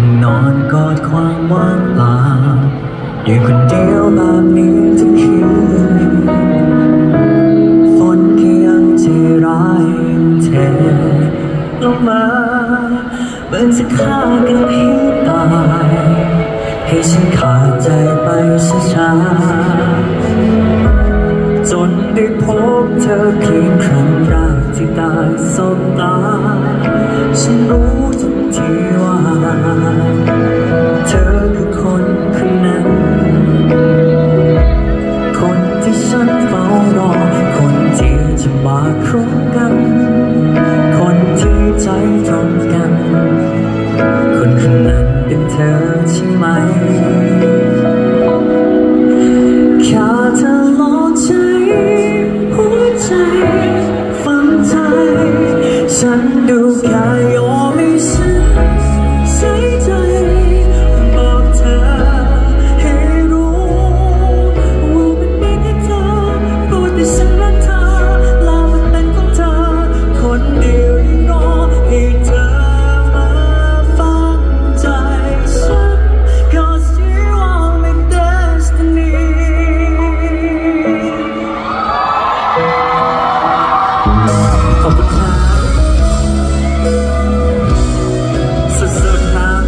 ต้องนอนกอดความว่างเปล่าอยู่คนเดียวแบบนี้ทุกคืนฝนก็ยังใจร้ายเทลงมาเหมือนจะฆ่ากันให้ตายให้ฉันขาดใจไปช้าๆจนได้พบเธอเพียงครั้งแรกที่ได้สบตาฉันรู้ทันทีว่าเธอคือคนนั้นคนที่ฉันเฝ้ารอคนที่จะมาคบกันคนที่ใจตรงกันคนนั้นเป็นเธอใช่ไหมแค่เธอลองใจหัวใจฝังใจฉันดูแค่ยอมให้ฉันใส่ใจบอกเธอให้รู้ว่ามันไม่แค่เธอพูดแต่ฉันรักเธอแล้วมันเป็นของเธอคนเดียวที่รอให้เธอมาฟังใจฉัน Cause you are my destiny ขอบคุณครับสุดๆครับ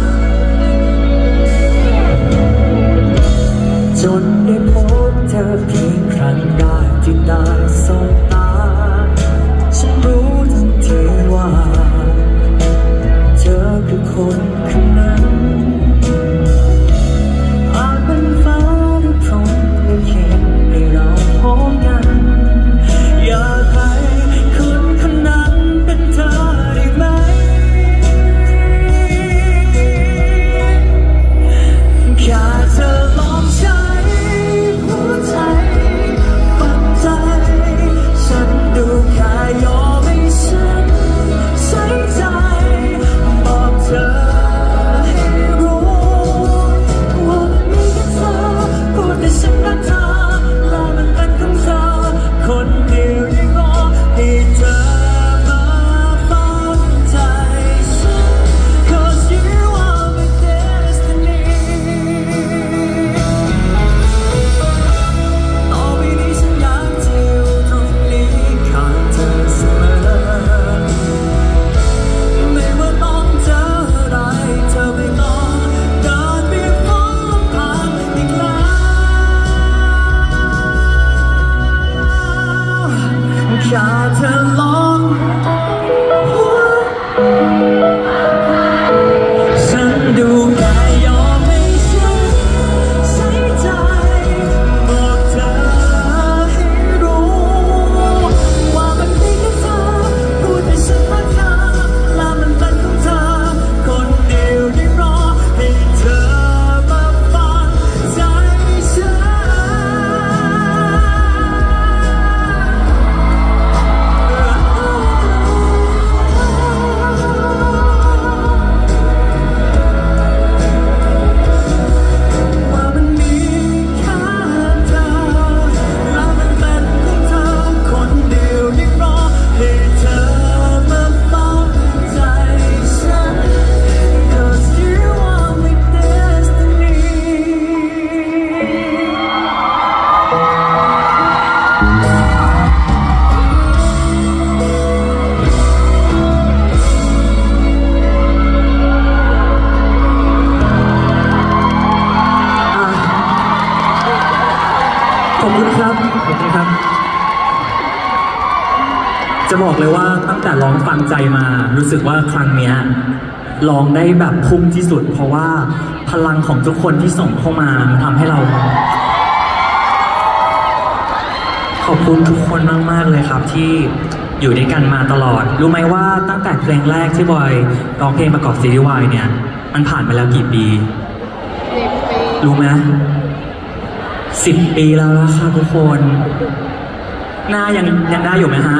จนได้พบเธอเพียงครั้งแรกที่ได้สบตาฉันรู้ทันทีว่าเธอคือคนนั้นอาจเป็นฟ้าหรือพรหมลิขิตให้เราพบกันอยากให้คนนั้นเป็นเธอได้ไหมแค่เธอลองใช้หัวใจฟังใจฉันดูแค่ยอมให้ฉันใส่ใจบอกเธอให้รู้ว่ามันมีแค่เธอพูดแต่ฉันรักเธอแล้วมันเป็นของเธอคนเดียวที่รอให้เธอมาฟังใจฉัน Cause you are my destiny ต่อไปนี้ฉันอยากจะอยู่ตรงนี้ข้างเธอเสมอไม่ว่าต้องเจออะไรเธอไม่ต้องเดินเบียดฝนลมผ่านอีกแล้วแค่เธอลองฉันดูแค่ยอมให้ฉันใส่ใจบอกเธอให้รู้ว่ามันมีแค่เธอพูดให้ฉันรักเธอและมันเป็นของเธอคนเดียวที่รอให้เธอมาฟังใจฉันว่ามันมีแค่เธอและมันเป็นของเธอคนเดียวที่รอให้เธอมาฟังใจฉัน Cause you are my destiny ขอบคุณครับ ขอบคุณครับ จะบอกเลยว่าตั้งแต่ร้องฟังใจมารู้สึกว่าครั้งเนี้ยร้องได้แบบพุ่งที่สุด เพราะว่าพลังของทุกคนที่ส่งเข้ามามันทำให้เรา ขอบคุณทุกคนมากๆเลยครับที่อยู่ด้วยกันมาตลอด รู้ไหมว่าตั้งแต่เพลงแรกที่บอยร้องเพลงประกอบซีรีส์วายเนี่ยมันผ่านมาแล้วกี่ปี รู้ไหม10 ปีแล้วนะครับทุกคนหน้ายังได้อยู่ไหมฮะ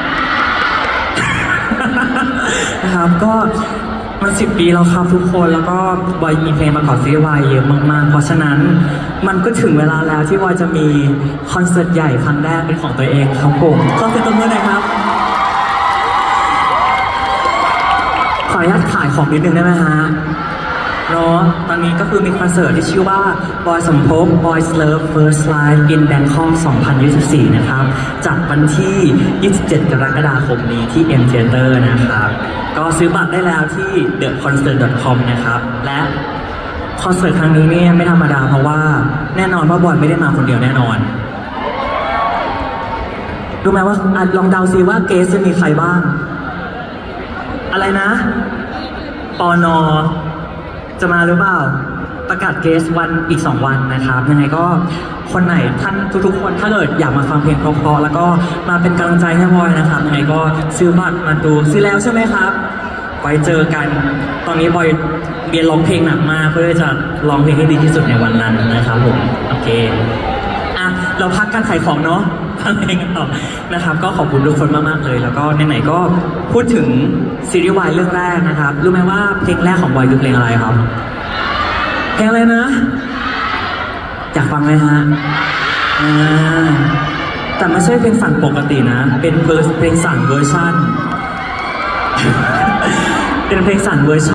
นะครับก็มัน10 ปีแล้วครับทุกคนแล้วก็บอยมีเพลงประกอบซีรีส์วายเยอะมากๆเพราะฉะนั้นมันก็ถึงเวลาแล้วที่บอยจะมีคอนเสิร์ตใหญ่ครั้งแรกเป็นของตัวเองครับผมก็เป็นตัวเมื่อไหร่ครับ ขออนุญาตขายของนิดนึงได้ไหมฮะเนาะตอนนี้ก็คือมีคอนเสิร์ตที่ชื่อว่า Boy สมภพ Boys Love First Live in Bangkok 2024 นะครับจัดวันที่ 27 กรกฎาคมนี้ที่ M Theater นะครับก็ซื้อบัตรได้แล้วที่ theconcert.com นะครับและคอนเสิร์ตครั้งนี้เนี่ยไม่ธรรมดาเพราะว่าแน่นอนว่าบอยไม่ได้มาคนเดียวแน่นอนรู้ไหมว่าลองเดาซิว่าเกสจะมีใครบ้างอะไรนะปนจะมาหรือเปล่าประกาศเกสวันอีก2 วันนะครับยังไงก็คนไหนท่านทุกๆคนถ้าเกิดอยากมาฟังเพลงเพราะๆแล้วก็มาเป็นกำลังใจให้บอยนะครับยังไงก็ซื้อบัตรมาดูซื้อแล้วใช่ไหมครับไว้เจอกันตอนนี้บอยเรียนร้องเพลงหนักมากเพื่อจะร้องเพลงให้ดีที่สุดในวันนั้นนะครับผมโอเคอ่ะเราพักการขายของเนาะฟังเพลงกันต่อนะครับก็ขอบคุณทุกคนมากๆเลยแล้วก็ไหนๆก็พูดถึงซีรีส์วายเรื่องแรกนะครับรู้ไหมว่าเพลงแรกของบอยคือเพลงอะไรครับเพลงอะไรนะอยากฟังไหมฮะแต่ไม่ใช่เพลงสั่นปกตินะเป็นเพลงสั่นเวอร์ชันเป็นเพลงสั่นเวอร์ชัน